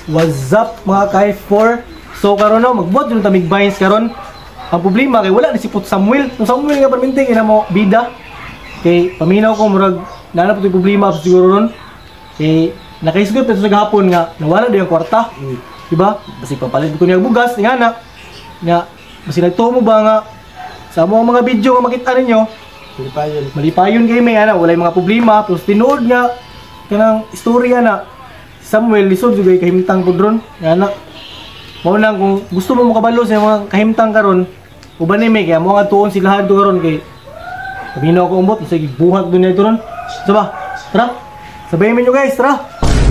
What's up mga ka-F4? So karon no, magbuhat yung tamig vines karon. Ang problema kay wala ni si Put Samuel. Yung Samuel nga perminting ina mo bida. Kay paminaw ko murag nanap yung problema siguro ron. Kay nakaisgot sa gahapon nga nawala di ang kwarta. Diba? Kasi papalit ko niya bugas nga na. Nga kasi nagtuo mo ba nga sa mga video nga makita ninyo malipayon kay may ana walay mga problema plus tinuod nga kanang istorya na Samuel lisod jud kay kahimtang pud ron nga na mao nang kung gusto mo makabalo sa mga kahimtang karon uban ni may kaya mo nga tuon sila hadto karon kay paminaw ko umbot sa gibuhat dunya ito ron so ba tara sabayan niyo guys tara.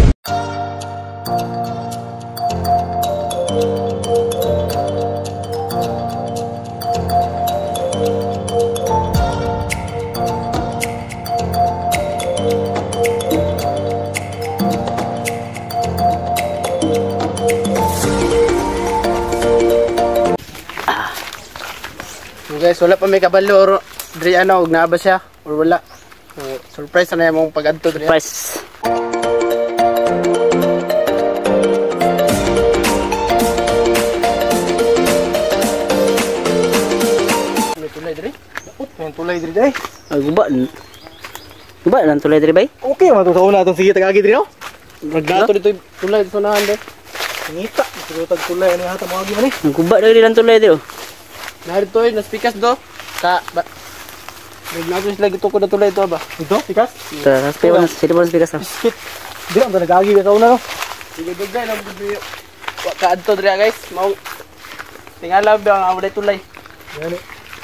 Guys, wala pa may kabalo or diri ano, ug naa ba siya or wala. Surprise na yung mong pag-adto diri. Surprise. May tulay diri? May tulay diri day. Guba. Guba lang tulay diri bay. Okay man to sa una atong sige tagagi diri no. Nagdato dito tulay sa nahan de. Ngita, siguro tag tulay ani hata mo agi man eh. Guba diri lang tulay diri. Narito na speakers do. Ka ba. Nagnago sila gito ko na tulay to ba. Ito, sikas. Tara, sila mo speakers. Skit. Dira ang nagagi sa una no. Sige dugay na video. Wa ka adto diri guys. Mao tingala ba ang away tulay. Yani.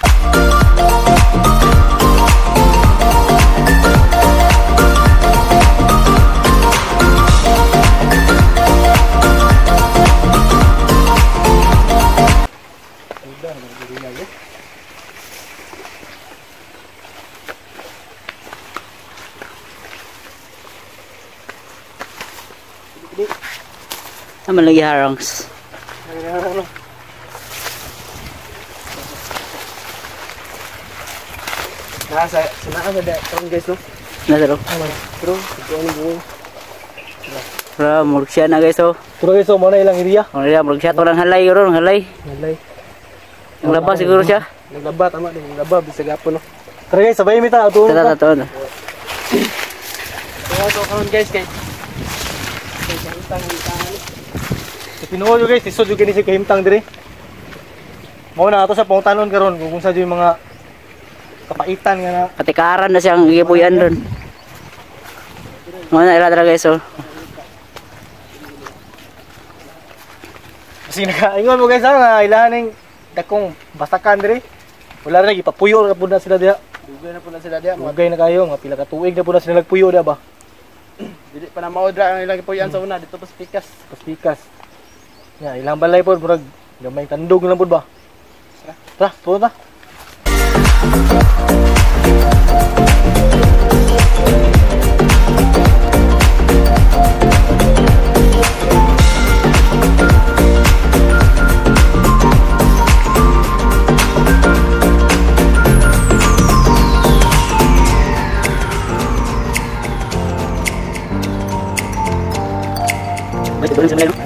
Naman lagi harangs. Nasa sinaan sa daw guys no. Nasa ro. Pero ito ang buong. Ra murag siya na guys oh. Pero guys, mo na ilang area. Ano ya murag siya to lang halay ron, halay. Nalay. Ang labas siguro siya. Naglaba tama din, naglaba bisag gapon no. Tara guys, sabay mi ta ato. Tara to. So karon guys kay Tinuod yo guys, isod yo kini si kahimtang diri. Mao na ato sa pangutanon karon kung sa yung mga kapaitan nga na Katikaran na siyang gipuyan ron. Mo na ira talaga guys oh. kasi nakaingon mo guys nga ilahaning dakong bastakan diri. Wala na ipapuyo ra pud na sila diha. dugay na pud sila diha. Magay na kayo nga pila ka tuig na pud na sila nagpuyo da ba. Dili pa na maodra ang ilang ipuyan sa una dito pa speakers. Pastikas. Ya, ilang balay pod murag gamay tandog lang pod ba. Tara, tuwa ta. Baik, turun sebelah.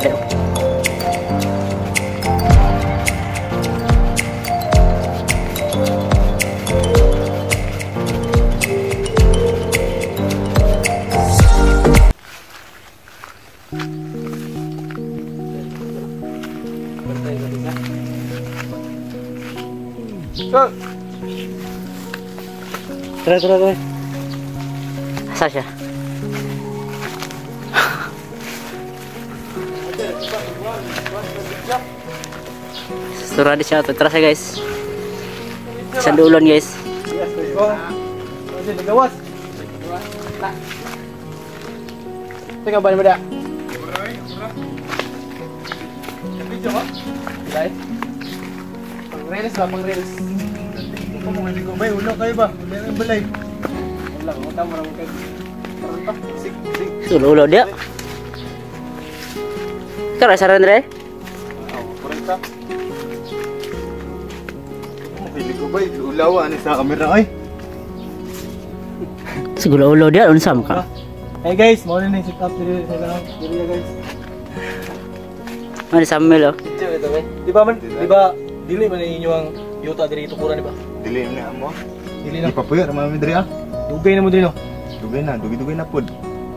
Tara. Asa siya? Suradi siya to. Tara siya guys. Isang duulon guys. Yes, let's go. Kasi nagawas. Tengah ban mo da. Video mo? Guys. Pang-reels ba, pang-reels. Ito mo hindi ko ba ulo kayo ba? Wala nang balay. Wala ko tama ra mo kay. Sig. Sulo dia. Tara sa Rendre. Kurenta. Hindi ko ba ulaw ani sa kamera ay. Siguro ulo dia unsam ka. Hey guys, mo na ni sit up diri sa lang. Diri guys. Ano Samuel oh. Di ba man? Di ba dili man ninyo ang yuta diri tukuran di ba? Dili na mo. Dili na. Ipapuyo ra mami diri ah. Dugay na mo din no. Dugay na pod.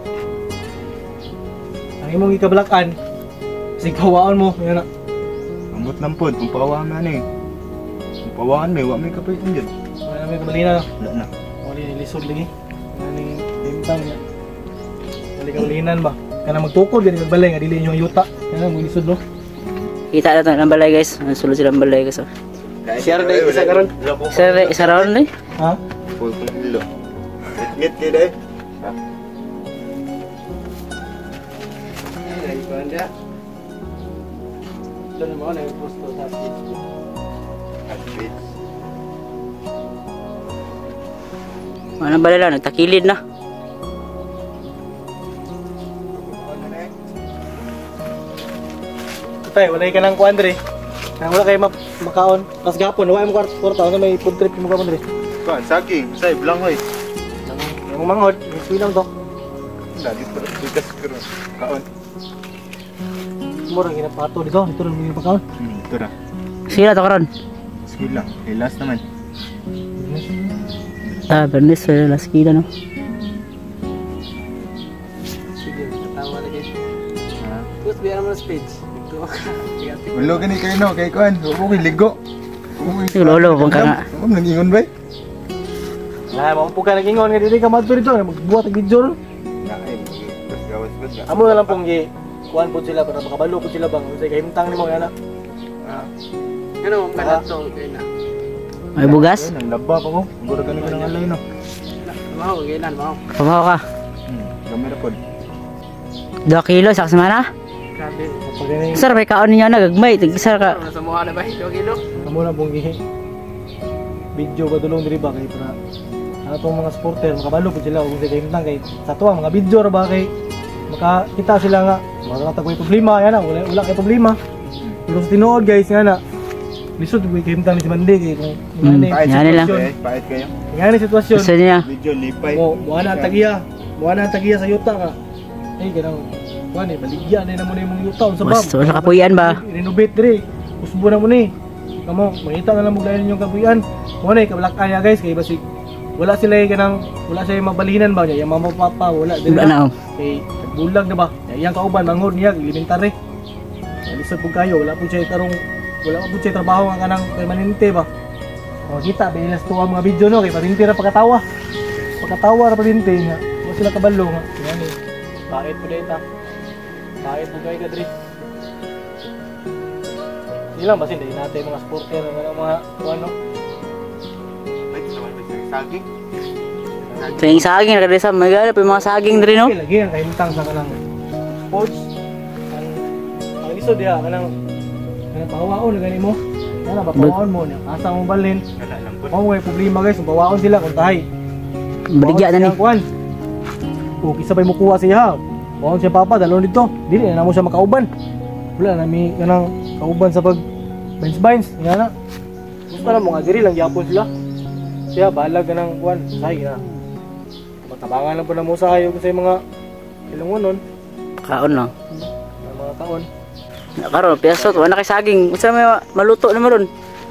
Ang imong ikabalakan sig pawaon mo yan na. Ambot lang pod, kung pawaan na ni. Kung pawaan may wa may kapay injud. Wala na may kabalina no. Wala na. Wala ni lisod lagi. Ani timtang niya. Wala ka ulinan ba? Kana magtukod gani magbalay nga dili inyo ang yuta. Kana mo lisod no. Kita na tayo ng balay guys. Sulod sila ng balay guys oh. Share day isa karon. Isa round eh. Ha? Full kilo. Ngit kay dai. Ay, kuan dia. Doon mo na yung posto sa Facebook. Ano balay lang, nagtakilid na. Tay, wala ka nang kuan diri. Nang wala kay makaon. Pas gapon, wala mo kwarta ano may food trip mo ka diri. Kuan saging, say blang hoy. Yung manghod, iswilang to. Lagi pa bigas karo. Kaon. Mura ginapato dito, ito rin yung pagkaon. Ito ra. Sila to karon. Sige lang. Hey, last naman. Bernes last kila no. Sige, tatawa lagi. Tapos biya naman sa page. Ulo gani kay no kay kuan. Ubo kay ligo. Sige lolo bang ka nga. Mo nangingon bay. Ah, mo po ka nagingon nga dili ka madto dito, magbuhat og video ron. Na ay bas gawas bas. Amo na lang pong gi kuan po sila para makabalo po sila bang usay kahimtang nimo yana. Ano mo kanato kay na. May bugas? Nang laba pa ko. Gura ka nang alay no. Mao gilan mao. Pabaho ka. Gamay ra pod. 2 kilo sa semana. Grabe. Pag gani Sir, may kaon niya na gagmay. Tig-sir ka. Sa mo na ba 2 kilo? amo na pong gi video ba dulong diri ba kay para ano tong mga supporter makabalo po sila kung sila kahimtang kay sa tuwa mga video ra ba kay makakita sila nga makakatagoy problema yana wala kay problema. Pero sa tinuod guys nga na lisod ko kahimtang ni si Mande kay kung Pait yan nila. Pait kayo. ngani sitwasyon. Gusto niya. Video lipay. Mo ana ang tagiya sa yuta nga. Eh ganang kuan eh baligyan na mo na imong yuta sa bab. Gusto sa kapuyan ba? Renovate diri. Usbo na mo ni. Kamo makita na lang mo dayon yung kapuyan. Mo na kabalakan ya guys kay basig wala sila ganang wala sila mabalinan ba niya yung mama papa wala dili Wala na oh. kay bulag na ba. Yang kauban manghod niya elementary. Lisod pug kayo wala pud siya tarong wala pa pud siya trabaho nga kanang permanente ba. O kita bilas to ang mga video no kay parinti ra pagkatawa. Pagkatawa ra parinti nga. Wa sila kabalo nga. Yan eh. Bakit po data? Bakit po kayo kadri? Hindi lang basin dahil natin mga supporter mga ano. Pait naman ba saging? Tingin saging na sa magala pa yung mga saging diri no. Okay, lagi ang kahimtang sa kanang sports. Ang lisod ya kanang pahawaon na gani mo. Ano ba pahawaon mo niya? Asa mo balhin? Wala lang pod. May problema guys, pahawaon sila kung tahay. Baligya na ni. Kuan. O kisa pa mo kuha siya. Bawon siya papa dalon dito. Dili na mo siya makauban. Wala na mi kanang kauban sa pag bench nga na. Gusto na mo nga diri lang gyapon sila. Siya bahala ganang kuan, say na. Matabangan lang po na mo sa kayo sa mga ilungonon, Kaon lang. mga taon. Karon piasot wala kay saging. Unsa may maluto na maron?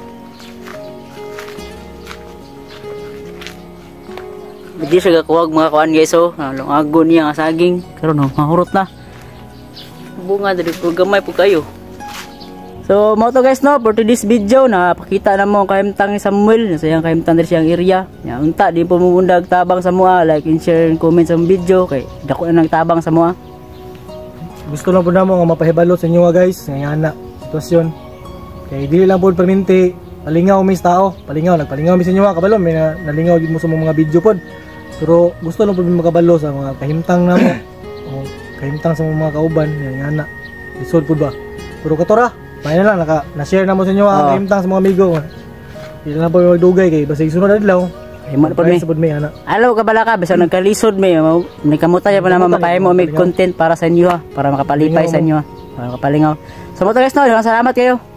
Hindi siya gakuwag mga kuan guys oh. Lungago niya nga saging. Karon oh, mahurot na. Bunga dali po gamay po kayo. So mo to guys no, for today's video na pakita na mo kahimtang ni Samuel, sayang kahimtang diri siyang area. Nya unta di po mumundag tabang sa mua, like and share and comment sa video kay dako na nagtabang sa mua. Gusto lang po na mo nga mapahibalo sa inyo nga guys, nga na sitwasyon. Kay dili lang po perminti, palingaw mis tao, nagpalingaw mis inyo nga kabalo, may nalingaw gid mo sa mga video pod. Pero gusto lang po makabalo sa mga kahimtang na mo. O kahimtang sa mga kauban, nga na. Lisod pod ba. Pero katora, may na lang na-share na mo sa inyo ang kahimtang sa mga amigo. Dili na po magdugay kay basig sunod adlaw. Ay mo pod mi. Ana. Alaw ka bala ka basta nagkalisod mi, nagkamuta ya pa naman makahay mo may content para sa inyo ha, para makapalipay sa inyo ha, para makapalingaw. So mo to guys no, salamat kayo.